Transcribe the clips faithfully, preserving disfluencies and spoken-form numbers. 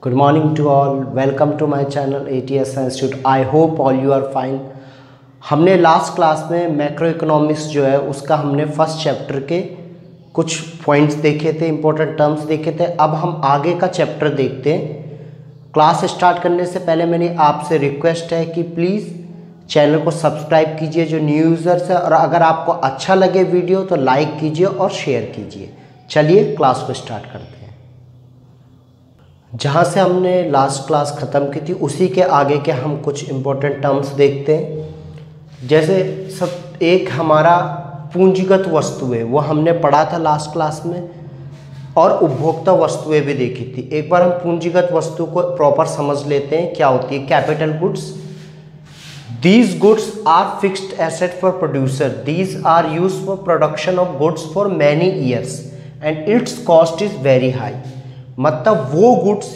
Good morning to all. Welcome to my channel A T S Institute. I hope all you are fine. हमने last class में macroeconomics जो है उसका हमने first chapter के कुछ पॉइंट्स देखे थे, इंपॉर्टेंट टर्म्स देखे थे। अब हम आगे का चैप्टर देखते हैं। क्लास स्टार्ट करने से पहले मेरी आपसे रिक्वेस्ट है कि प्लीज़ चैनल को सब्सक्राइब कीजिए जो न्यू यूज़र्स है, और अगर आपको अच्छा लगे वीडियो तो लाइक कीजिए और शेयर कीजिए। चलिए क्लास को स्टार्ट करते हैं। जहाँ से हमने लास्ट क्लास ख़त्म की थी उसी के आगे के हम कुछ इम्पोर्टेंट टर्म्स देखते हैं। जैसे सब एक हमारा पूंजीगत वस्तुएं, वो हमने पढ़ा था लास्ट क्लास में, और उपभोक्ता वस्तुएं भी देखी थी। एक बार हम पूंजीगत वस्तु को प्रॉपर समझ लेते हैं क्या होती है। Capital goods, these goods are fixed asset for producer, these are use for production of goods for many years and its cost is very high. मतलब वो गुड्स,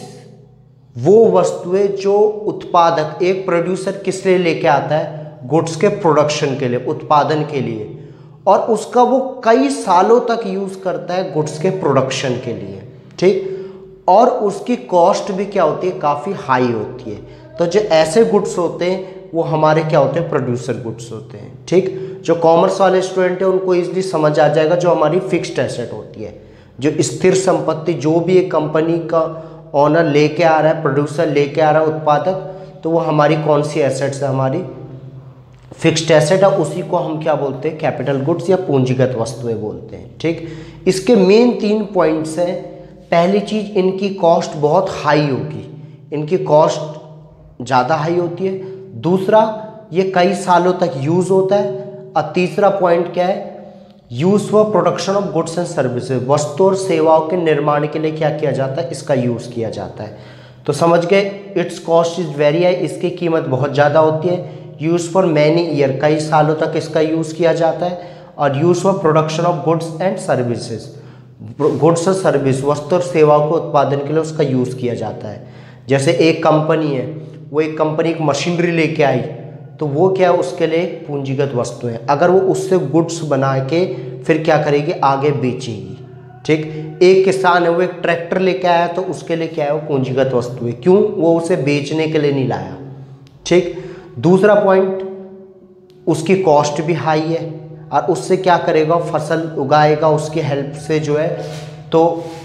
वो वस्तुएं जो उत्पादक, एक प्रोड्यूसर किस लिए लेके आता है, गुड्स के प्रोडक्शन के लिए, उत्पादन के लिए, और उसका वो कई सालों तक यूज करता है गुड्स के प्रोडक्शन के लिए, ठीक। और उसकी कॉस्ट भी क्या होती है, काफ़ी हाई होती है। तो जो ऐसे गुड्स होते हैं वो हमारे क्या होते हैं, प्रोड्यूसर गुड्स होते हैं, ठीक। जो कॉमर्स वाले स्टूडेंट हैं उनको इजीली समझ आ जाएगा, जो हमारी फिक्स्ड एसेट होती है, जो स्थिर संपत्ति, जो भी एक कंपनी का ऑनर लेके आ रहा है, प्रोड्यूसर लेके आ रहा है, उत्पादक, तो वो हमारी कौन सी एसेट्स है, हमारी फिक्स्ड एसेट है। उसी को हम क्या बोलते हैं, कैपिटल गुड्स या पूंजीगत वस्तुएं बोलते हैं, ठीक। इसके मेन तीन पॉइंट्स हैं। पहली चीज, इनकी कॉस्ट बहुत हाई होगी, इनकी कॉस्ट ज़्यादा हाई होती है। दूसरा, ये कई सालों तक यूज होता है। और तीसरा पॉइंट क्या है, use for production of goods and services, वस्तु और सेवाओं के निर्माण के लिए क्या किया जाता है, इसका यूज किया जाता है। तो समझ गए, its cost is very high, इसकी कीमत बहुत ज़्यादा होती है। यूज फॉर मैनी ईयर, कई सालों तक इसका यूज किया जाता है। और use for production of goods and services, goods और सर्विस, वस्तु और सेवाओं के उत्पादन के लिए उसका यूज किया जाता है। जैसे एक कंपनी है, वो एक कंपनी एक मशीनरी लेके आई, तो वो क्या, उसके लिए एक पूंजीगत वस्तु है। अगर वो उससे गुड्स बना के फिर क्या करेगी, आगे बेचेगी, ठीक। एक किसान है, वो एक ट्रैक्टर लेके आया, तो उसके लिए क्या है, वो पूंजीगत वस्तु है। क्यों, वो उसे बेचने के लिए नहीं लाया, ठीक। दूसरा पॉइंट, उसकी कॉस्ट भी हाई है, और उससे क्या करेगा, फसल उगाएगा उसकी हेल्प से जो है। तो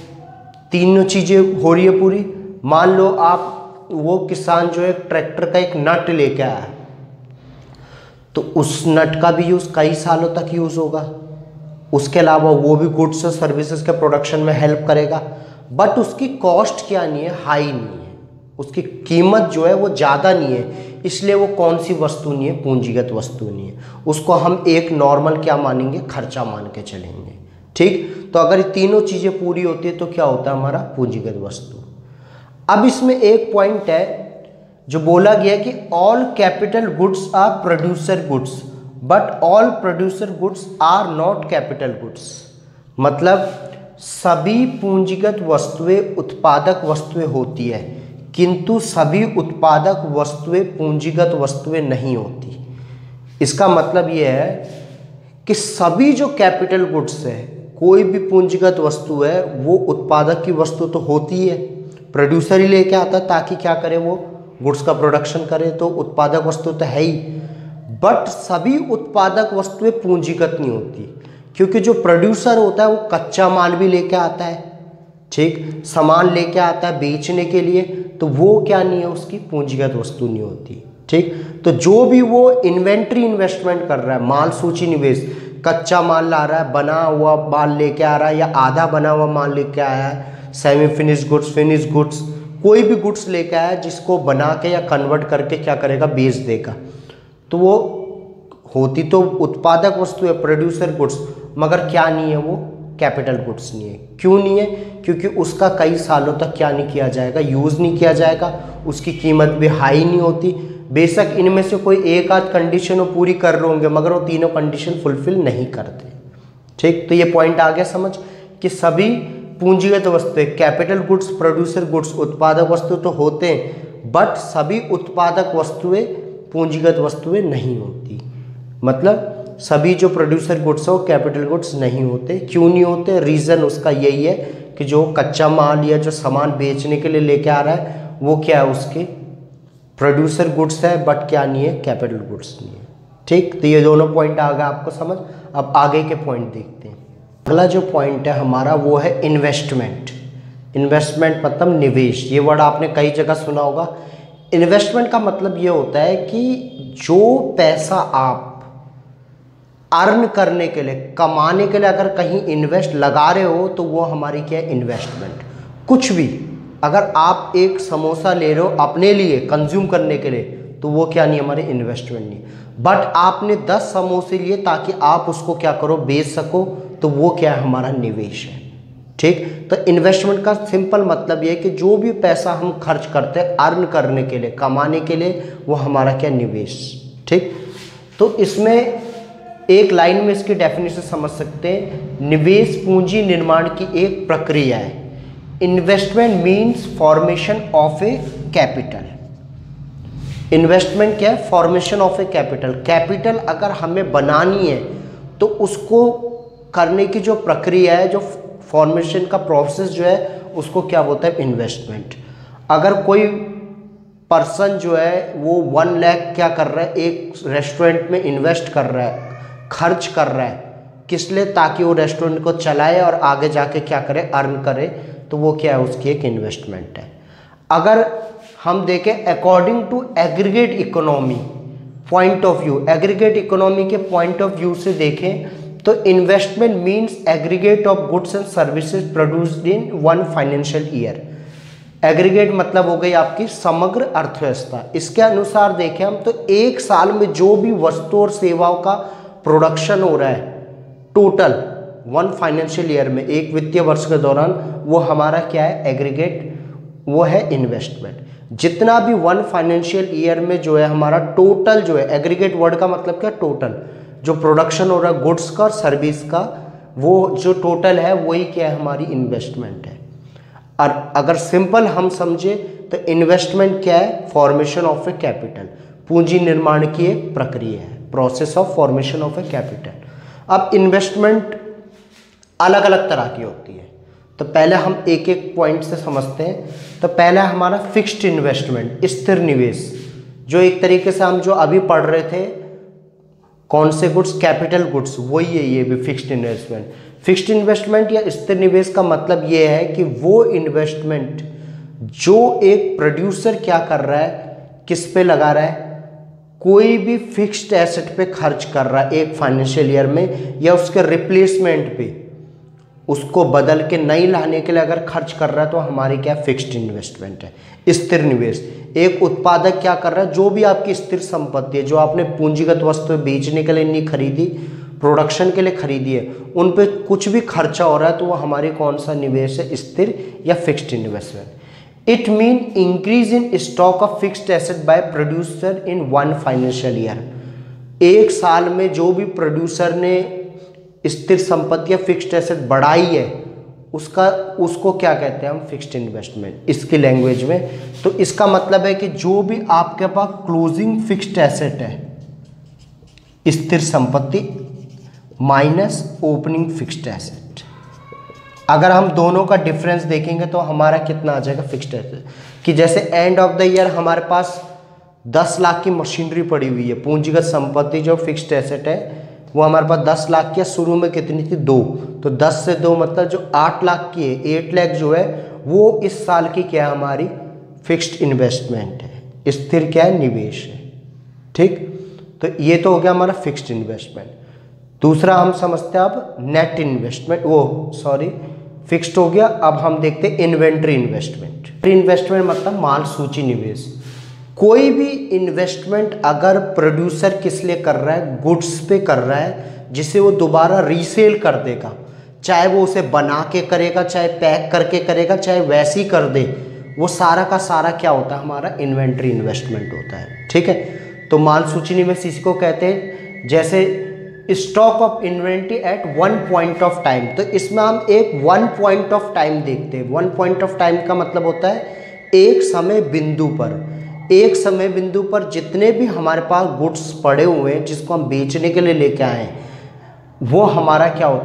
तीनों चीज़ें हो रही है पूरी। मान लो आप, वो किसान जो है ट्रैक्टर का एक नट लेके आया, तो उस नट का भी यूज़ कई सालों तक यूज़ होगा। उसके अलावा वो भी गुड्स और सर्विसेज के प्रोडक्शन में हेल्प करेगा। बट उसकी कॉस्ट क्या नहीं है, हाई नहीं है, उसकी कीमत जो है वो ज़्यादा नहीं है, इसलिए वो कौन सी वस्तु नहीं है, पूंजीगत वस्तु नहीं है। उसको हम एक नॉर्मल क्या मानेंगे, खर्चा मान के चलेंगे, ठीक। तो अगर ये तीनों चीज़ें पूरी होती है तो क्या होता है, हमारा पूंजीगत वस्तु। अब इसमें एक पॉइंट है जो बोला गया कि all capital goods are producer goods but all producer goods are not capital goods. मतलब सभी पूंजीगत वस्तुएं उत्पादक वस्तुएं होती है, किंतु सभी उत्पादक वस्तुएं पूंजीगत वस्तुएं नहीं होती। इसका मतलब यह है कि सभी जो कैपिटल गुड्स है, कोई भी पूंजीगत वस्तु है, वो उत्पादक की वस्तु तो होती है, प्रोड्यूसर ही लेके आता है ताकि क्या करे, वो गुड्स का प्रोडक्शन करे, तो उत्पादक वस्तु तो है ही। बट सभी उत्पादक वस्तुएं पूंजीगत नहीं होती, क्योंकि जो प्रोड्यूसर होता है वो कच्चा माल भी लेके आता है, ठीक, सामान लेके आता है बेचने के लिए, तो वो क्या नहीं है, उसकी पूंजीगत वस्तु नहीं होती, ठीक। तो जो भी वो इन्वेंट्री इन्वेस्टमेंट कर रहा है, माल सूची निवेश, कच्चा माल ला रहा है, बना हुआ माल लेके आ रहा है, या आधा बना हुआ माल लेके आया है, semi finish goods, finish goods, कोई भी गुड्स लेके आया जिसको बना के या कन्वर्ट करके क्या करेगा, बेच देगा, तो वो होती तो उत्पादक वस्तु है, प्रोड्यूसर गुड्स, मगर क्या नहीं है, वो कैपिटल गुड्स नहीं है। क्यों नहीं है, क्योंकि उसका कई सालों तक क्या नहीं किया जाएगा, यूज़ नहीं किया जाएगा, उसकी कीमत भी हाई नहीं होती। बेशक इनमें से कोई एक आध कंडीशन वो पूरी कर रहे होंगे, मगर वो तीनों कंडीशन फुलफिल नहीं करते, ठीक। तो ये पॉइंट आ गया समझ, कि सभी पूंजीगत वस्तुएं, कैपिटल गुड्स, प्रोड्यूसर गुड्स, उत्पादक वस्तु तो होते हैं, बट सभी उत्पादक वस्तुएं पूंजीगत वस्तुएं नहीं होती। मतलब सभी जो प्रोड्यूसर गुड्स हो कैपिटल गुड्स नहीं होते। क्यों नहीं होते, रीज़न उसका यही है कि जो कच्चा माल या जो सामान बेचने के लिए लेके आ रहा है वो क्या है, उसके प्रोड्यूसर गुड्स है, बट क्या नहीं है, कैपिटल गुड्स नहीं है। ठीक, तो ये दोनों पॉइंट आ गए आपको समझ। अब आगे के पॉइंट देखते हैं। अगला जो पॉइंट है हमारा वो है इन्वेस्टमेंट। इन्वेस्टमेंट मतलब निवेश। ये वर्ड आपने कई जगह सुना होगा। इन्वेस्टमेंट का मतलब ये होता है कि जो पैसा आप अर्न करने के लिए, कमाने के लिए अगर कहीं इन्वेस्ट लगा रहे हो तो वो हमारी क्या है, इन्वेस्टमेंट। कुछ भी, अगर आप एक समोसा ले रहे हो अपने लिए कंज्यूम करने के लिए तो वो क्या नहीं, हमारी इन्वेस्टमेंट नहीं। बट आपने दस समोसे लिए ताकि आप उसको क्या करो, बेच सको, तो वो क्या है, हमारा निवेश है। ठीक, तो इन्वेस्टमेंट का सिंपल मतलब ये है कि जो भी पैसा हम खर्च करते हैं अर्न करने के लिए, कमाने के लिए, वो हमारा क्या, निवेश। ठीक, तो इसमें एक लाइन में इसकी डेफिनेशन समझ सकते हैं। निवेश पूंजी निर्माण की एक प्रक्रिया है। Investment means formation of a capital. Investment क्या है, formation of a capital. Capital अगर हमें बनानी है तो उसको करने की जो प्रक्रिया है, जो फॉर्मेशन का प्रोसेस जो है, उसको क्या बोलता है, इन्वेस्टमेंट। अगर कोई पर्सन जो है वो वन लाख क्या कर रहा है, एक रेस्टोरेंट में इन्वेस्ट कर रहा है, खर्च कर रहा है, किस लिए, ताकि वो रेस्टोरेंट को चलाए और आगे जाके क्या करे, अर्न करे, तो वो क्या है, उसकी एक इन्वेस्टमेंट है। अगर हम देखें according to aggregate economy point of view, aggregate economy के पॉइंट ऑफ व्यू से देखें तो investment means aggregate of goods and services produced in one financial year. Aggregate मतलब हो गई आपकी समग्र अर्थव्यवस्था। इसके अनुसार देखें हम तो एक साल में जो भी वस्तु और सेवाओं का प्रोडक्शन हो रहा है टोटल वन फाइनेंशियल ईयर में, एक वित्तीय वर्ष के दौरान, वो हमारा क्या है, एग्रीगेट, वो है इन्वेस्टमेंट। जितना भी वन फाइनेंशियल ईयर में जो है हमारा टोटल जो है, एग्रीगेट वर्ड का मतलब क्या, टोटल जो प्रोडक्शन हो रहा है गुड्स का और सर्विस का, वो जो टोटल है वही क्या है, हमारी इन्वेस्टमेंट है। और अगर सिंपल हम समझे तो इन्वेस्टमेंट क्या है, फॉर्मेशन ऑफ ए कैपिटल, पूंजी निर्माण की एक प्रक्रिया है, process of formation of a capital. अब इन्वेस्टमेंट अलग अलग तरह की होती है, तो पहले हम एक एक पॉइंट से समझते हैं। तो पहला हमारा फिक्स्ड इन्वेस्टमेंट, स्थिर निवेश, जो एक तरीके से हम जो अभी पढ़ रहे थे, कौन से गुड्स, कैपिटल गुड्स, वही है ये भी फिक्स्ड इन्वेस्टमेंट। फिक्स्ड इन्वेस्टमेंट या स्थिर निवेश का मतलब ये है कि वो इन्वेस्टमेंट जो एक प्रोड्यूसर क्या कर रहा है, किस पे लगा रहा है, कोई भी फिक्स्ड एसेट पे खर्च कर रहा है एक फाइनेंशियल ईयर में, या उसके रिप्लेसमेंट पे, उसको बदल के नई लाने के लिए अगर खर्च कर रहा है, तो हमारी क्या फिक्स्ड इन्वेस्टमेंट है, स्थिर निवेश। एक उत्पादक क्या कर रहा है, जो भी आपकी स्थिर संपत्ति है, जो आपने पूंजीगत वस्तु बेचने के लिए नहीं खरीदी, प्रोडक्शन के लिए खरीदी है, उन पे कुछ भी खर्चा हो रहा है, तो वो हमारी कौन सा निवेश है, स्थिर या fixed investment. It mean increase in stock of fixed asset by producer in one financial year. एक साल में जो भी प्रोड्यूसर ने स्थिर संपत्ति या फिक्स्ड एसेट बढ़ाई है, उसका उसको क्या कहते हैं हम, फिक्स्ड इन्वेस्टमेंट इसकी लैंग्वेज में। तो इसका मतलब है कि जो भी आपके पास क्लोजिंग फिक्स्ड एसेट है, स्थिर संपत्ति माइनस ओपनिंग फिक्स्ड एसेट, अगर हम दोनों का डिफरेंस देखेंगे तो हमारा कितना आ जाएगा, फिक्स्ड एसेट। कि जैसे एंड ऑफ द ईयर हमारे पास दस लाख की मशीनरी पड़ी हुई है, पूंजीगत संपत्ति जो फिक्स्ड एसेट है वो हमारे पास दस लाख की, शुरू में कितनी थी, दो, तो दस से दो मतलब जो आठ लाख की है, एट लाख जो है वो इस साल की क्या है, हमारी फिक्स्ड इन्वेस्टमेंट है, स्थिर क्या है, निवेश है। ठीक, तो ये तो हो गया हमारा फिक्स्ड इन्वेस्टमेंट। दूसरा हम समझते हैं अब नेट इन्वेस्टमेंट, वो सॉरी फिक्स्ड हो गया। अब हम देखते हैं इन्वेंट्री इन्वेस्टमेंट। इन्वेस्टमेंट मतलब माल सूची निवेश। कोई भी इन्वेस्टमेंट अगर प्रोड्यूसर किस लिए कर रहा है, गुड्स पे कर रहा है, जिसे वो दोबारा रीसेल कर देगा, चाहे वो उसे बना के करेगा, चाहे पैक करके करेगा, चाहे वैसे ही कर दे, वो सारा का सारा क्या होता है, हमारा इन्वेंट्री इन्वेस्टमेंट होता है। ठीक है, तो माल सूची निवेश इसी को कहते हैं। जैसे stock of inventory at one point of time, तो इसमें हम एक वन पॉइंट ऑफ टाइम देखते हैं। वन पॉइंट ऑफ टाइम का मतलब होता है एक समय बिंदु पर, एक समय बिंदु पर जितने भी हमारे पास गुड्स पड़े हुए हैं जिसको हम बेचने के लिए लेके आए हैं, वो हमारा क्या होता है,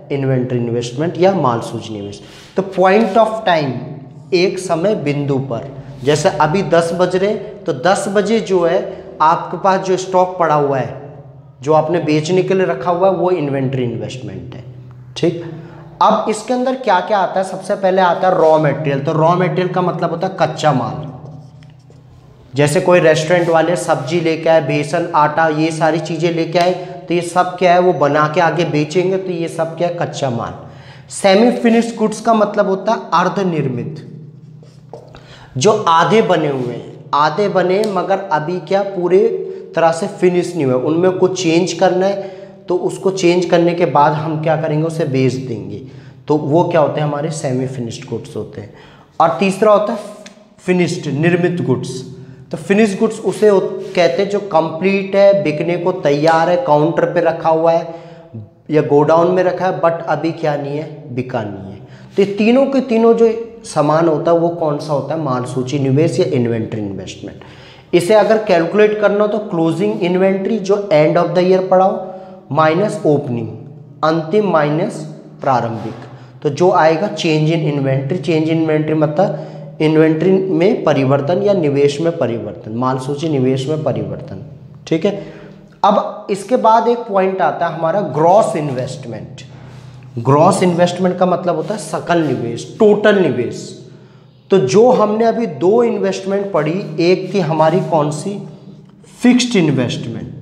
इन्वेंट्री इन्वेस्टमेंट या माल सूची निवेश। तो पॉइंट ऑफ टाइम, एक समय बिंदु पर, जैसे अभी दस बज रहे तो दस बजे जो है आपके पास जो स्टॉक पड़ा हुआ है जो आपने बेचने के लिए रखा हुआ है वो इन्वेंट्री इन्वेस्टमेंट है। ठीक, अब इसके अंदर क्या क्या आता है, सबसे पहले आता है रॉ मटेरियल। तो रॉ मटेरियल का मतलब होता है कच्चा माल। जैसे कोई रेस्टोरेंट वाले सब्जी लेके आए, बेसन, आटा, ये सारी चीज़ें लेके आए, तो ये सब क्या है वो बना के आगे बेचेंगे, तो ये सब क्या है कच्चा माल। सेमी फिनिश्ड गुड्स का मतलब होता है अर्धनिर्मित, जो आधे बने हुए हैं, आधे बने मगर अभी क्या पूरे तरह से फिनिश नहीं हुए, उनमें कुछ चेंज करना है, तो उसको चेंज करने के बाद हम क्या करेंगे, उसे बेच देंगे, तो वो क्या होते हैं हमारे सेमी फिनिश्ड गुड्स होते हैं। और तीसरा होता है फिनिश्ड, निर्मित गुड्स। तो फिनिश्ड गुड्स उसे कहते हैं जो कंप्लीट है, बिकने को तैयार है, काउंटर पे रखा हुआ है या गोडाउन में रखा है, बट अभी क्या नहीं है, बिका नहीं है। तो ये तीनों के तीनों जो सामान होता है वो कौन सा होता है, माल सूची निवेश या इन्वेंट्री इन्वेस्टमेंट। इसे अगर कैलकुलेट करना हो तो क्लोजिंग इन्वेंट्री जो एंड ऑफ द ईयर पड़ा हो, माइनस ओपनिंग, अंतिम माइनस प्रारंभिक, तो जो आएगा change in inventory. Change in inventory मतलब इन्वेंट्री में परिवर्तन या निवेश में परिवर्तन, माल सूची निवेश में परिवर्तन। ठीक है, अब इसके बाद एक पॉइंट आता है हमारा ग्रॉस इन्वेस्टमेंट। ग्रॉस इन्वेस्टमेंट का मतलब होता है सकल निवेश, टोटल निवेश। तो जो हमने अभी दो इन्वेस्टमेंट पढ़ी, एक थी हमारी कौन सी, फिक्स्ड इन्वेस्टमेंट,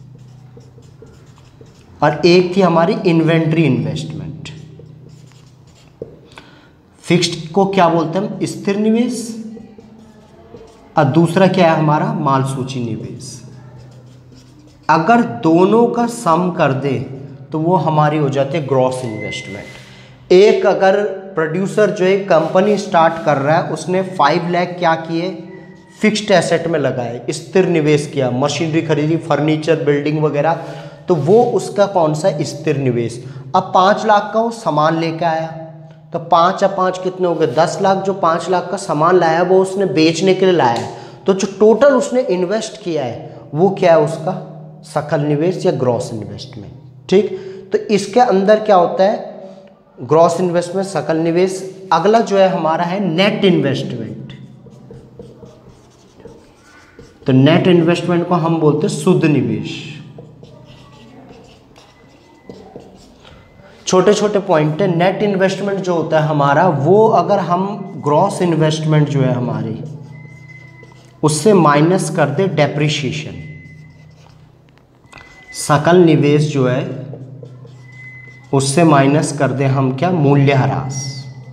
और एक थी हमारी इन्वेंट्री इन्वेस्टमेंट। फिक्स्ड को क्या बोलते हैं हम, स्थिर निवेश, और दूसरा क्या है हमारा माल सूची निवेश। अगर दोनों का सम कर दे तो वो हमारी हो जाती है ग्रॉस इन्वेस्टमेंट। एक अगर प्रोड्यूसर जो एक कंपनी स्टार्ट कर रहा है, उसने फाइव लाख क्या किए, फिक्स्ड एसेट में लगाए, स्थिर निवेश किया, मशीनरी खरीदी, फर्नीचर, बिल्डिंग वगैरह, तो वो उसका कौन सा स्थिर निवेश। अब पाँच लाख का वो सामान लेके आया, तो पाँच या पाँच कितने हो गए, दस लाख। जो पाँच लाख का सामान लाया वो उसने बेचने के लिए लाया, तो जो टोटल उसने इन्वेस्ट किया है वो क्या है, उसका सकल निवेश या ग्रॉस इन्वेस्टमेंट। ठीक, तो इसके अंदर क्या होता है, ग्रॉस इन्वेस्टमेंट, सकल निवेश। अगला जो है हमारा है नेट इन्वेस्टमेंट। तो नेट इन्वेस्टमेंट को हम बोलते हैं शुद्ध निवेश। छोटे छोटे पॉइंट है। नेट इन्वेस्टमेंट जो होता है हमारा, वो अगर हम ग्रॉस इन्वेस्टमेंट जो है हमारी उससे माइनस कर दे डेप्रिसिएशन, सकल निवेश जो है उससे माइनस कर दे हम क्या, मूल्यह्रास।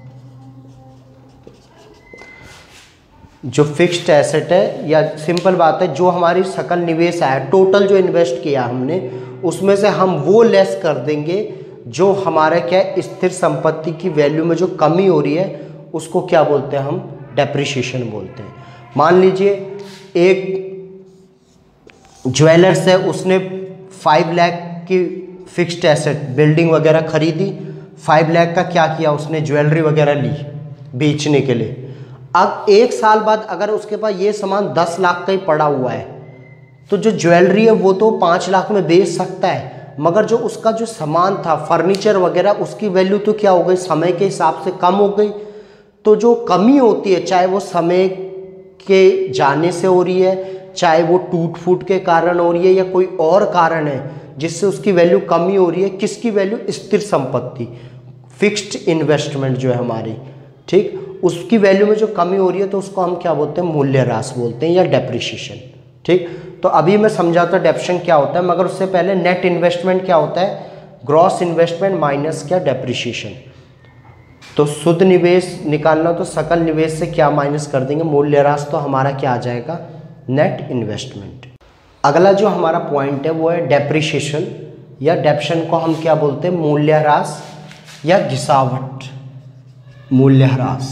जो फिक्स्ड एसेट है, या सिंपल बात है, जो हमारी सकल निवेश है, टोटल जो इन्वेस्ट किया हमने, उसमें से हम वो लेस कर देंगे जो हमारा क्या है, स्थिर संपत्ति की वैल्यू में जो कमी हो रही है उसको क्या बोलते हैं हम, डेप्रिसिएशन बोलते हैं। मान लीजिए एक ज्वेलर्स है, उसने फाइव लाख की फिक्स्ड एसेट, बिल्डिंग वगैरह खरीदी, फाइव लाख का क्या किया उसने, ज्वेलरी वगैरह ली बेचने के लिए। अब एक साल बाद अगर उसके पास ये सामान दस लाख का ही पड़ा हुआ है, तो जो ज्वेलरी है वो तो पाँच लाख में बेच सकता है, मगर जो उसका जो सामान था, फर्नीचर वगैरह, उसकी वैल्यू तो क्या हो गई, समय के हिसाब से कम हो गई। तो जो कमी होती है, चाहे वो समय के जाने से हो रही है, चाहे वो टूट फूट के कारण हो रही है, या कोई और कारण है जिससे उसकी वैल्यू कमी हो रही है, किसकी वैल्यू, स्थिर संपत्ति, फिक्स्ड इन्वेस्टमेंट जो है हमारी, ठीक, उसकी वैल्यू में जो कमी हो रही है, तो उसको हम क्या बोलते हैं, मूल्यह्रास बोलते हैं या डेप्रिसिएशन। ठीक, तो अभी मैं समझाता डेप्रिसिएशन क्या होता है, मगर उससे पहले नेट इन्वेस्टमेंट क्या होता है, ग्रॉस इन्वेस्टमेंट माइनस क्या, डेप्रिसिएशन। तो शुद्ध निवेश निकालना, तो सकल निवेश से क्या माइनस कर देंगे, मूल्यह्रास, तो हमारा क्या आ जाएगा, नेट इन्वेस्टमेंट। अगला जो हमारा पॉइंट है वो है डेप्रिसिएशन, या डेप्रिसिएशन को हम क्या बोलते हैं, मूल्यह्रास या घिसावट, मूल्यह्रास।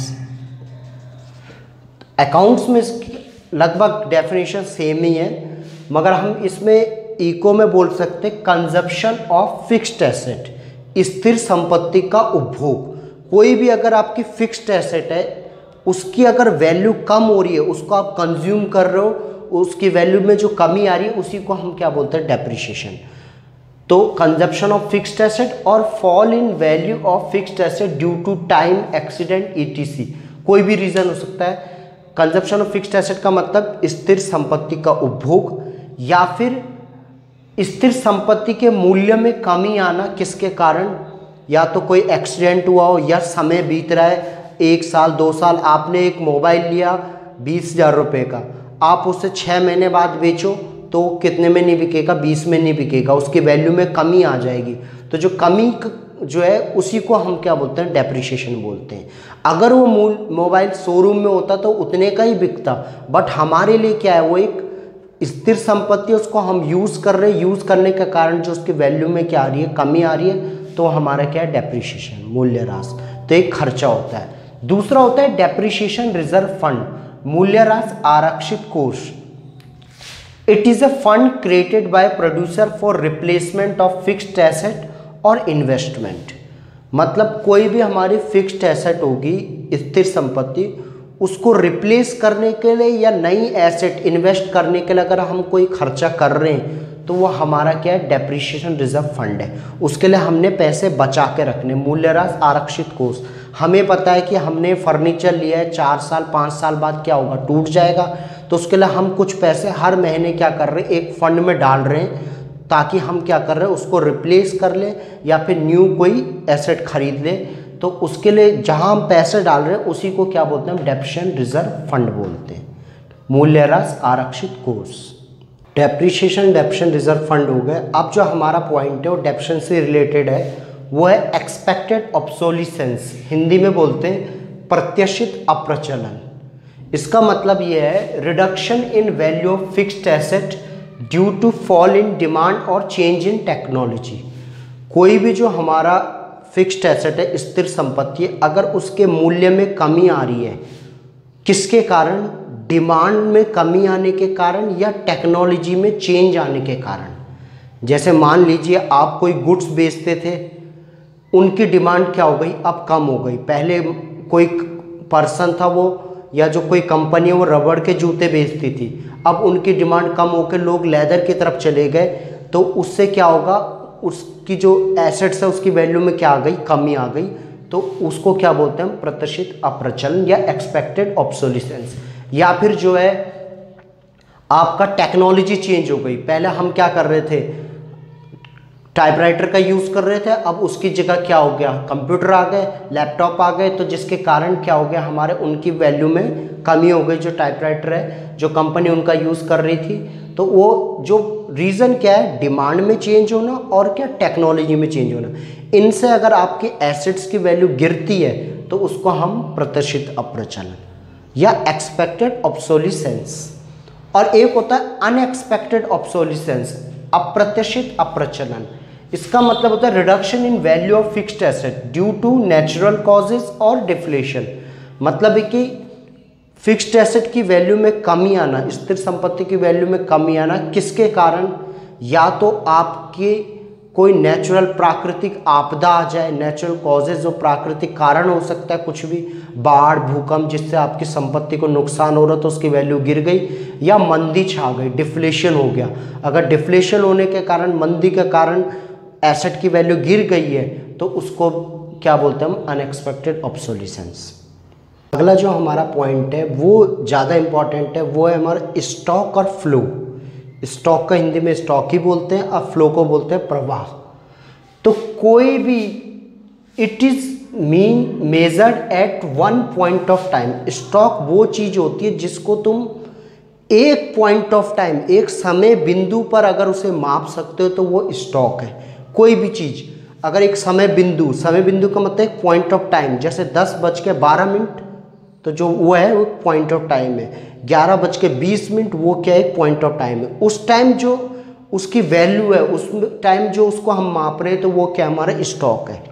अकाउंट्स में लगभग डेफिनेशन सेम ही है, मगर हम इसमें इको में बोल सकते हैं कंजप्शन ऑफ फिक्स्ड एसेट, स्थिर संपत्ति का उपभोग। कोई भी अगर आपकी फिक्स्ड एसेट है, उसकी अगर वैल्यू कम हो रही है, उसको आप कंज्यूम कर रहे हो, उसकी वैल्यू में जो कमी आ रही है, उसी को हम क्या बोलते हैं, डेप्रिसिएशन। तो कंजप्शन ऑफ फिक्स्ड एसेट और fall in value of fixed asset due to time, accident, E T C, कोई भी रीजन हो सकता है। कंजप्शन ऑफ फिक्स्ड एसेट का मतलब स्थिर संपत्ति का उपभोग या फिर स्थिर संपत्ति के मूल्य में कमी आना, किसके कारण, या तो कोई एक्सीडेंट हुआ हो या समय बीत रहा है, एक साल दो साल, आपने एक मोबाइल लिया बीस हजार रुपये का, आप उसे छः महीने बाद बेचो तो कितने में नहीं बिकेगा, बीस में नहीं बिकेगा, उसकी वैल्यू में कमी आ जाएगी। तो जो कमी जो है उसी को हम क्या बोलते हैं, डेप्रिसिएशन बोलते हैं। अगर वो मूल मोबाइल शोरूम में होता तो उतने का ही बिकता, बट हमारे लिए क्या है, वो एक स्थिर संपत्ति, उसको हम यूज़ कर रहे हैं, यूज़ करने के कारण जो उसकी वैल्यू में क्या आ रही है, कमी आ रही है, तो हमारा क्या है, डेप्रिसिएशन, मूल्यह्रास। तो एक खर्चा होता है। दूसरा होता है डेप्रिसिएशन रिजर्व फंड, मूल्यह्रास आरक्षित कोष। It is a fund created by producer for replacement of fixed asset और इन्वेस्टमेंट। मतलब कोई भी हमारी फिक्स्ड एसेट होगी, स्थिर संपत्ति, उसको रिप्लेस करने के लिए या नई एसेट इन्वेस्ट करने के लिए अगर हम कोई खर्चा कर रहे हैं तो वो हमारा क्या है, डेप्रिसिएशन रिजर्व फंड है। उसके लिए हमने पैसे बचा के रखने। मूल्यह्रास आरक्षित कोष, हमें पता है कि हमने फर्नीचर लिया है, चार साल पाँच साल बाद क्या होगा, टूट जाएगा, तो उसके लिए हम कुछ पैसे हर महीने क्या कर रहे हैं, एक फंड में डाल रहे हैं, ताकि हम क्या कर रहे हैं, उसको रिप्लेस कर लें या फिर न्यू कोई एसेट खरीद लें। तो उसके लिए जहां हम पैसे डाल रहे हैं उसी को क्या बोलते हैं, डेप्रिसिएशन रिजर्व फंड बोलते हैं। मूल्यह्रास आरक्षित कोष, डेप्रिसिएशन डेप्रिसिएशन रिजर्व फंड हो गए। अब जो हमारा पॉइंट है वो डेप्रिसिएशन से रिलेटेड है, वो है एक्सपेक्टेड ऑब्सोलिसेंस, हिंदी में बोलते हैं प्रत्याशित अप्रचलन। इसका मतलब ये है reduction in value of fixed asset due to fall in demand और चेंज इन टेक्नोलॉजी। कोई भी जो हमारा फिक्स्ड एसेट है, स्थिर संपत्ति, अगर उसके मूल्य में कमी आ रही है, किसके कारण, डिमांड में कमी आने के कारण या टेक्नोलॉजी में चेंज आने के कारण। जैसे मान लीजिए आप कोई गुड्स बेचते थे, उनकी डिमांड क्या हो गई, अब कम हो गई। पहले कोई पर्सन था वो या जो कोई कंपनी है वो रबड़ के जूते बेचती थी, अब उनकी डिमांड कम होकर लोग लेदर की तरफ चले गए, तो उससे क्या होगा, उसकी जो एसेट्स है उसकी वैल्यू में क्या आ गई, कमी आ गई। तो उसको क्या बोलते हैं, प्रत्याशित अप्रचलन या एक्सपेक्टेड ऑब्सोलिसेंस। या फिर जो है आपका टेक्नोलॉजी चेंज हो गई, पहले हम क्या कर रहे थे, टाइपराइटर का यूज़ कर रहे थे, अब उसकी जगह क्या हो गया, कंप्यूटर आ गए, लैपटॉप आ गए, तो जिसके कारण क्या हो गया, हमारे उनकी वैल्यू में कमी हो गई। जो टाइपराइटर है, जो कंपनी उनका यूज़ कर रही थी, तो वो जो रीज़न क्या है, डिमांड में चेंज होना और क्या, टेक्नोलॉजी में चेंज होना। इनसे अगर आपकी एसेट्स की वैल्यू गिरती है तो उसको हम प्रत्याशित अप्रचलन या एक्सपेक्टेड ऑब्सोलिसेंस। और एक होता है अनएक्सपेक्टेड ऑब्सोलिसेंस, अप्रत्याशित अप्रचलन। इसका मतलब होता है reduction in value of fixed asset due to natural causes और डिफ्लेशन। मतलब है कि फिक्स्ड एसेट की वैल्यू में कमी आना, स्थिर संपत्ति की वैल्यू में कमी आना, किसके कारण, या तो आपके कोई नेचुरल प्राकृतिक आपदा आ जाए, नेचुरल कॉजेज जो प्राकृतिक कारण हो सकता है, कुछ भी बाढ़, भूकंप, जिससे आपकी संपत्ति को नुकसान हो रहा तो उसकी वैल्यू गिर गई, या मंदी छा गई, डिफ्लेशन हो गया। अगर डिफ्लेशन होने के कारण, मंदी के कारण एसेट की वैल्यू गिर गई है तो उसको क्या बोलते हैं हम, अनएक्सपेक्टेड ऑब्सोलिसेंस। अगला जो हमारा पॉइंट है वो ज़्यादा इंपॉर्टेंट है, वो है हमारा स्टॉक और फ्लो। स्टॉक का हिंदी में स्टॉक ही बोलते हैं और फ्लो को बोलते हैं प्रवाह। तो कोई भी, it is mean measured at one point of time. Stock वो चीज़ होती है जिसको तुम एक पॉइंट ऑफ टाइम, एक समय बिंदु पर अगर उसे माप सकते हो तो वो स्टॉक है। कोई भी चीज़ अगर एक समय बिंदु, समय बिंदु का मतलब एक पॉइंट ऑफ टाइम, जैसे दस बज के बारह मिनट तो जो वो है वो पॉइंट ऑफ टाइम है, ग्यारह बज के बीस मिनट वो क्या है, पॉइंट ऑफ टाइम है। उस टाइम जो उसकी वैल्यू है, उस टाइम जो उसको हम माप रहे हैं तो वो क्या हमारा स्टॉक है।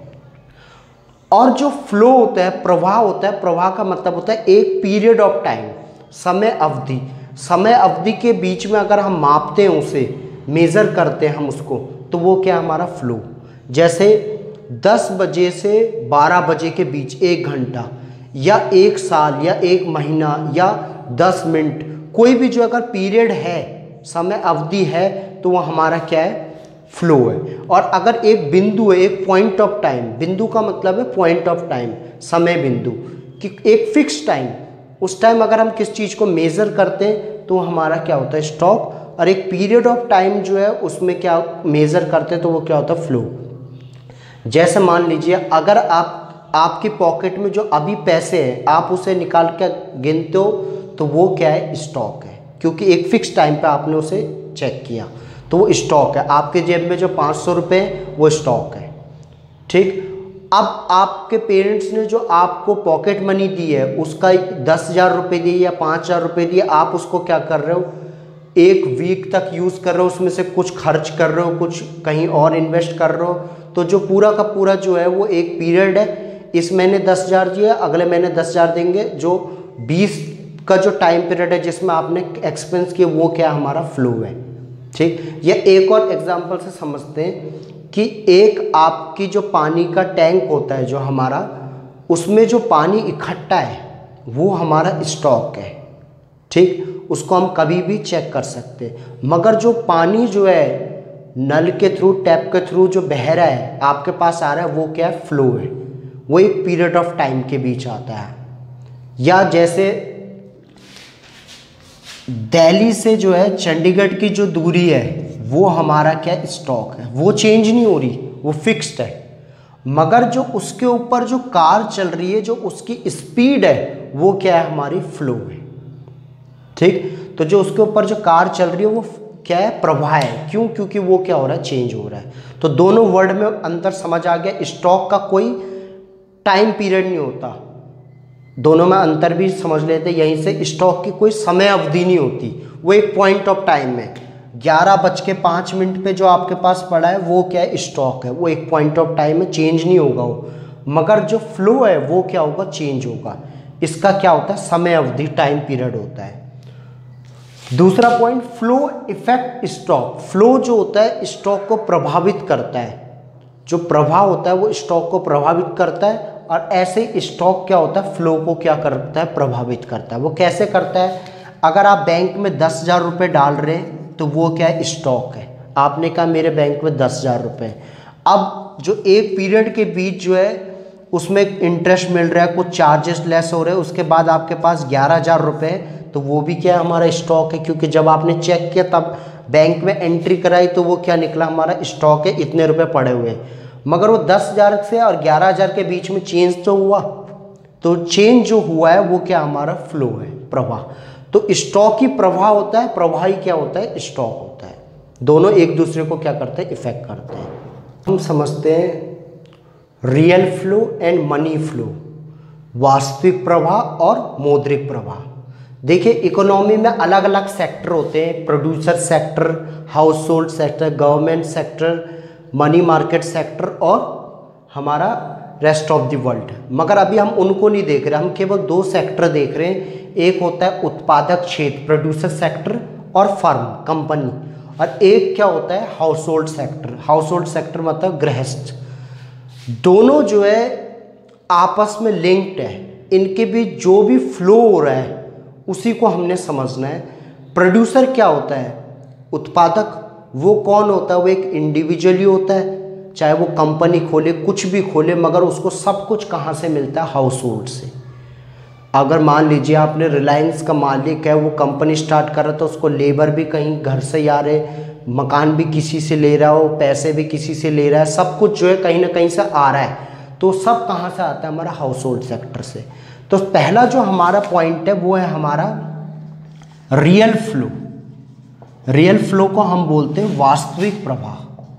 और जो फ्लो होता है, प्रवाह होता है, प्रवाह का मतलब होता है एक पीरियड ऑफ टाइम, समय अवधि। समय अवधि के बीच में अगर हम मापते हैं, उसे मेज़र करते हैं हम उसको, तो वो क्या हमारा फ्लो। जैसे दस बजे से बारह बजे के बीच एक घंटा, या एक साल, या एक महीना, या दस मिनट, कोई भी जो अगर पीरियड है, समय अवधि है, तो वो हमारा क्या है, फ्लो है। और अगर एक बिंदु है, एक पॉइंट ऑफ टाइम, बिंदु का मतलब है पॉइंट ऑफ टाइम, समय बिंदु, कि एक फिक्स टाइम, उस टाइम अगर हम किस चीज़ को मेज़र करते हैं तो हमारा क्या होता है स्टॉक, और एक पीरियड ऑफ टाइम जो है उसमें क्या मेज़र करते हैं तो वो क्या होता है फ्लो। जैसे मान लीजिए अगर आप आपकी पॉकेट में जो अभी पैसे हैं आप उसे निकाल के गिनते हो तो वो क्या है स्टॉक है, क्योंकि एक फिक्स टाइम पे आपने उसे चेक किया तो वो स्टॉक है। आपके जेब में जो पाँच सौ रुपये हैं वो स्टॉक है, ठीक। अब आपके पेरेंट्स ने जो आपको पॉकेट मनी दी है उसका दस हज़ार रुपये दिए या पाँच हज़ार रुपये दिए, आप उसको क्या कर रहे हो एक वीक तक यूज़ कर रहे हो, उसमें से कुछ खर्च कर रहे हो, कुछ कहीं और इन्वेस्ट कर रहे हो, तो जो पूरा का पूरा जो है वो एक पीरियड है। इस महीने दस हज़ार दिए, अगले महीने दस हज़ार देंगे, जो बीस का जो टाइम पीरियड है जिसमें आपने एक्सपेंस किया वो क्या हमारा फ्लो है, ठीक। या एक और एग्जांपल से समझते हैं कि एक आपकी जो पानी का टैंक होता है जो हमारा, उसमें जो पानी इकट्ठा है वो हमारा स्टॉक है, ठीक। उसको हम कभी भी चेक कर सकते हैं, मगर जो पानी जो है नल के थ्रू, टैप के थ्रू जो बह रहा है आपके पास आ रहा है वो क्या है फ्लो है, वो एक पीरियड ऑफ टाइम के बीच आता है। या जैसे दिल्ली से जो है चंडीगढ़ की जो दूरी है वो हमारा क्या स्टॉक है, वो चेंज नहीं हो रही, वो फिक्स्ड है। मगर जो उसके ऊपर जो कार चल रही है, जो उसकी स्पीड है वो क्या है हमारी फ्लो है, ठीक। तो जो उसके ऊपर जो कार चल रही है वो क्या है प्रवाह है, क्यों, क्योंकि वो क्या हो रहा है चेंज हो रहा है। तो दोनों वर्ड में अंतर समझ आ गया। स्टॉक का कोई टाइम पीरियड नहीं होता, दोनों में अंतर भी समझ लेते। यहीं से स्टॉक की कोई समय अवधि नहीं होती, वो एक पॉइंट ऑफ टाइम में ग्यारह बज के पाँच मिनट पे जो आपके पास पड़ा है वो क्या है स्टॉक है, वो एक पॉइंट ऑफ टाइम में चेंज नहीं होगा वो। मगर जो फ्लो है वो क्या होगा चेंज होगा, इसका क्या होता है समय अवधि, टाइम पीरियड होता है। दूसरा point flow effect stock. Flow जो होता है स्टॉक को प्रभावित करता है, जो प्रभाव होता है वो स्टॉक को प्रभावित करता है, और ऐसे ही स्टॉक क्या होता है फ्लो को क्या करता है प्रभावित करता है। वो कैसे करता है, अगर आप बैंक में दस हज़ार रुपये डाल रहे हैं तो वो क्या है स्टॉक है, आपने कहा मेरे बैंक में दस हज़ार रुपये, अब जो एक पीरियड के बीच जो है उसमें इंटरेस्ट मिल रहा है, कुछ चार्जेस लेस हो रहे हैं, उसके बाद आपके पास ग्यारह हज़ार रुपये, तो वो भी क्या हमारा स्टॉक है, क्योंकि जब आपने चेक किया तब बैंक में एंट्री कराई तो वो क्या निकला हमारा स्टॉक है, इतने रुपए पड़े हुए हैं। मगर वो दस हज़ार से और ग्यारह हज़ार के बीच में चेंज तो हुआ, तो चेंज जो हुआ है वो क्या हमारा फ्लो है, प्रवाह। तो स्टॉक ही प्रवाह होता है, प्रवाह ही क्या होता है स्टॉक होता है, दोनों एक दूसरे को क्या करते हैं इफेक्ट करते हैं। हम समझते हैं real flow and money flow, वास्तविक प्रवाह और मौद्रिक प्रवाह। देखिए इकोनॉमी में अलग अलग सेक्टर होते हैं, producer sector, household sector, government sector, money market sector और हमारा रेस्ट ऑफ द वर्ल्ड। मगर अभी हम उनको नहीं देख रहे, हम केवल दो सेक्टर देख रहे हैं। एक होता है उत्पादक क्षेत्र प्रोड्यूसर सेक्टर और फर्म कंपनी, और एक क्या होता है household sector. Household sector मतलब गृहस्थ। दोनों जो है आपस में लिंक्ड है, इनके बीच जो भी फ्लो हो रहा है उसी को हमने समझना है। प्रोड्यूसर क्या होता है उत्पादक, वो कौन होता है, वो एक इंडिविजुअली होता है, चाहे वो कंपनी खोले कुछ भी खोले, मगर उसको सब कुछ कहाँ से मिलता है हाउस होल्ड से। अगर मान लीजिए आपने रिलायंस का मालिक है, वो कंपनी स्टार्ट कर रहा है तो उसको लेबर भी कहीं घर से ही आ रहे, मकान भी किसी से ले रहा हो, पैसे भी किसी से ले रहा है, सब कुछ जो है कहीं ना कहीं से आ रहा है, तो सब कहाँ से आता है हमारा हाउस होल्ड सेक्टर से। तो पहला जो हमारा पॉइंट है वो है हमारा रियल फ्लो। रियल फ्लो को हम बोलते हैं वास्तविक प्रवाह।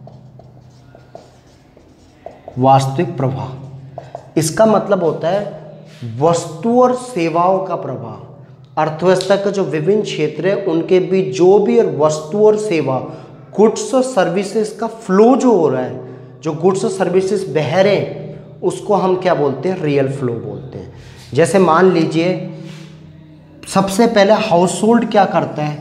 वास्तविक प्रवाह इसका मतलब होता है वस्तु और सेवाओं का प्रवाह। अर्थव्यवस्था के जो विभिन्न क्षेत्र है उनके बीच जो भी वस्तु और सेवा, गुड्स और सर्विसेज का फ्लो जो हो रहा है, जो गुड्स और सर्विसेज बह रहे हैं, उसको हम क्या बोलते हैं रियल फ्लो बोलते हैं। जैसे मान लीजिए सबसे पहले हाउस होल्ड क्या करता है,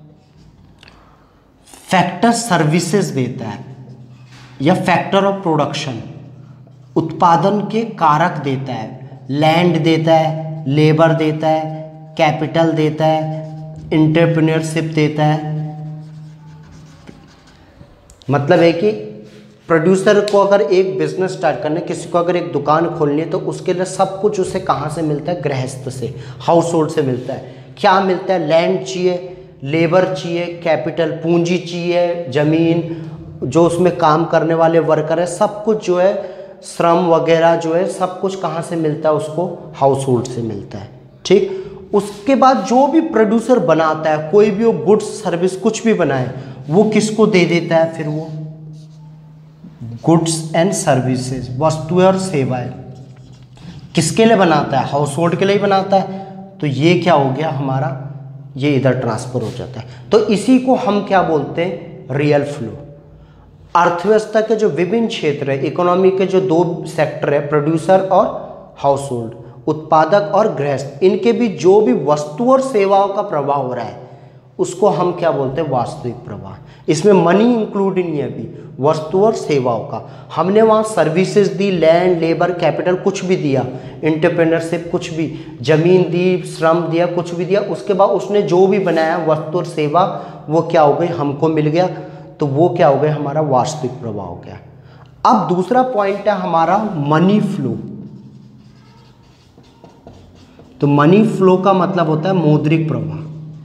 फैक्टर सर्विसेज देता है, या फैक्टर ऑफ प्रोडक्शन उत्पादन के कारक देता है, लैंड देता है, लेबर देता है, कैपिटल देता है, एंटरप्रेन्योरशिप देता है। मतलब है कि प्रोड्यूसर को अगर एक बिजनेस स्टार्ट करना है, किसी को अगर एक दुकान खोलनी है, तो उसके लिए सब कुछ उसे कहाँ से मिलता है? गृहस्थ से, हाउस होल्ड से मिलता है। क्या मिलता है? लैंड चाहिए, लेबर चाहिए, कैपिटल पूंजी चाहिए, ज़मीन, जो उसमें काम करने वाले वर्कर है, सब कुछ जो है श्रम वगैरह जो है सब कुछ कहाँ से मिलता है? उसको हाउस होल्ड से मिलता है। ठीक, उसके बाद जो भी प्रोड्यूसर बनाता है, कोई भी वो गुड्स सर्विस कुछ भी बनाए, वो किसको दे देता है? फिर वो गुड्स एंड सर्विसेज, वस्तुएं और सेवाएं किसके लिए बनाता है? हाउस होल्ड के लिए बनाता है। तो ये क्या हो गया हमारा? ये इधर ट्रांसफर हो जाता है। तो इसी को हम क्या बोलते हैं? Real flow. अर्थव्यवस्था के जो विभिन्न क्षेत्र है, इकोनॉमी के जो दो सेक्टर है, प्रोड्यूसर और हाउस होल्ड, उत्पादक और गृहस्थ, इनके भी जो भी वस्तु और सेवाओं का प्रभाव हो रहा है, उसको हम क्या बोलते हैं? वास्तविक प्रवाह। इसमें मनी इंक्लूड नहीं है अभी, वस्तु और सेवाओं का। हमने वहाँ सर्विसेज दी, लैंड, लेबर, कैपिटल कुछ भी दिया, एंटरप्रेन्योरशिप कुछ भी, जमीन दी, श्रम दिया, कुछ भी दिया, उसके बाद उसने जो भी बनाया वस्तु और सेवा, वो क्या हो गई? हमको मिल गया। तो वो क्या हो गया? हमारा वास्तविक प्रवाह हो गया। अब दूसरा पॉइंट है हमारा मनी फ्लो। तो मनी फ्लो का मतलब होता है मौद्रिक प्रवाह।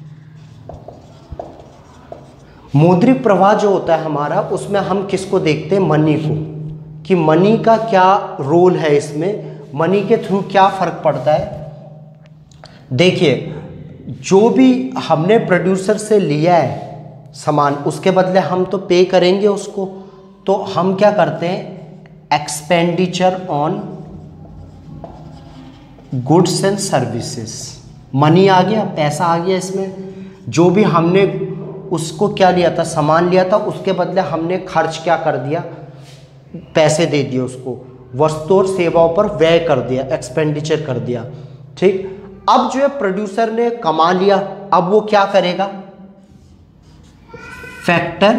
मौद्रिक प्रवाह जो होता है हमारा, उसमें हम किसको देखते हैं? मनी को, कि मनी का क्या रोल है इसमें, मनी के थ्रू क्या फर्क पड़ता है। देखिए, जो भी हमने प्रोड्यूसर से लिया है सामान, उसके बदले हम तो पे करेंगे उसको। तो हम क्या करते हैं? Expenditure on goods and services. Money आ गया, पैसा आ गया इसमें। जो भी हमने उसको क्या लिया था? सामान लिया था, उसके बदले हमने खर्च क्या कर दिया? पैसे दे दिए उसको, वस्तु और सेवाओं पर व्यय कर दिया, एक्सपेंडिचर कर दिया। ठीक, अब जो है प्रोड्यूसर ने कमा लिया, अब वो क्या करेगा? फैक्टर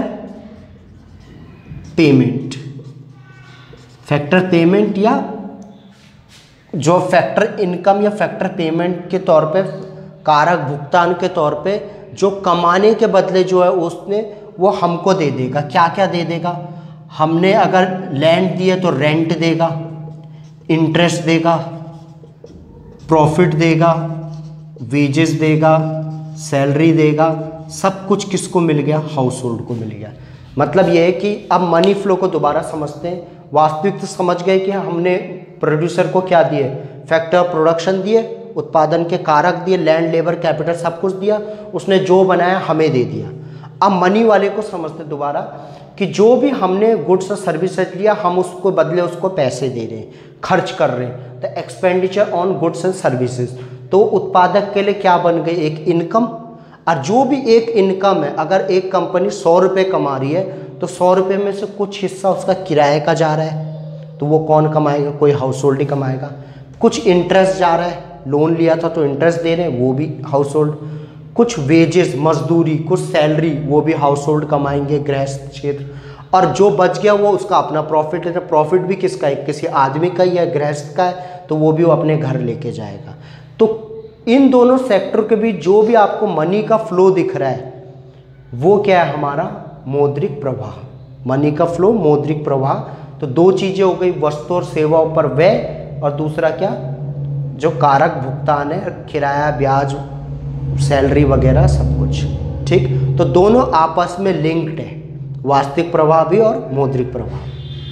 पेमेंट, फैक्टर पेमेंट या जो फैक्टर इनकम या फैक्टर पेमेंट के तौर पे, कारक भुगतान के तौर पे, जो कमाने के बदले जो है उसने वो हमको दे देगा। क्या क्या दे देगा? हमने अगर लैंड दिए तो रेंट देगा, इंटरेस्ट देगा, प्रॉफिट देगा, वेजेस देगा, सैलरी देगा। सब कुछ किसको मिल गया? हाउस होल्ड को मिल गया। मतलब यह है कि अब मनी फ्लो को दोबारा समझते हैं। वास्तविक तो समझ गए कि हमने प्रोड्यूसर को क्या दिए? फैक्टर ऑफ प्रोडक्शन दिए, उत्पादन के कारक दिए, लैंड, लेबर, कैपिटल सब कुछ दिया, उसने जो बनाया हमें दे दिया। अब मनी वाले को समझते दोबारा कि जो भी हमने गुड्स और सर्विसेज लिया, हम उसको बदले उसको पैसे दे रहे हैं, खर्च कर रहे हैं। तो expenditure on goods and services, तो उत्पादक के लिए क्या बन गई? एक इनकम। और जो भी एक इनकम है, अगर एक कंपनी सौ रुपये कमा रही है, तो सौ रुपये में से कुछ हिस्सा उसका किराए का जा रहा है, तो वो कौन कमाएगा? कोई हाउस होल्ड ही कमाएगा। कुछ इंटरेस्ट जा रहा है, लोन लिया था तो इंटरेस्ट दे रहे हैं, वो भी हाउस होल्ड। कुछ वेजेस, मजदूरी, कुछ सैलरी, वो भी हाउस होल्ड कमाएंगे, गृहस्थ क्षेत्र। और जो बच गया वो उसका अपना प्रॉफिट है। प्रॉफिट भी किसका है? किसी आदमी का या गृहस्थ का है, तो वो भी वो अपने घर लेके जाएगा। तो इन दोनों सेक्टर के बीच जो भी आपको मनी का फ्लो दिख रहा है, वो क्या है? हमारा मौद्रिक प्रवाह। मनी का फ्लो, मौद्रिक प्रवाह। तो दो चीज़ें हो गई, वस्तु और सेवाओं पर व्यय, और दूसरा क्या? जो कारक भुगतान है, किराया, ब्याज, सैलरी वगैरह सब कुछ। ठीक, तो दोनों आपस में लिंक्ड है, वास्तविक प्रवाह भी और मौद्रिक प्रवाह।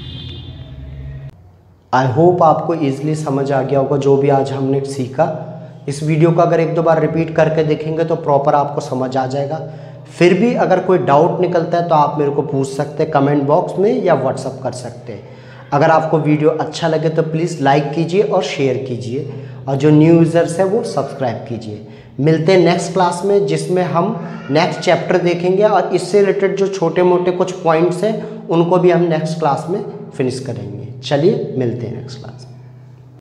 आई होप आपको इजीली समझ आ गया होगा जो भी आज हमने सीखा। इस वीडियो को अगर एक दो बार रिपीट करके देखेंगे तो प्रॉपर आपको समझ आ जाएगा। फिर भी अगर कोई डाउट निकलता है तो आप मेरे को पूछ सकते हैं कमेंट बॉक्स में, या व्हाट्सअप कर सकते हैं। अगर आपको वीडियो अच्छा लगे तो प्लीज़ लाइक कीजिए और शेयर कीजिए, और जो न्यू यूज़र्स है वो सब्सक्राइब कीजिए। मिलते हैं नेक्स्ट क्लास में, जिसमें हम नेक्स्ट चैप्टर देखेंगे, और इससे रिलेटेड जो छोटे मोटे कुछ पॉइंट्स हैं उनको भी हम नेक्स्ट क्लास में फिनिश करेंगे। चलिए मिलते हैं नेक्स्ट क्लास में।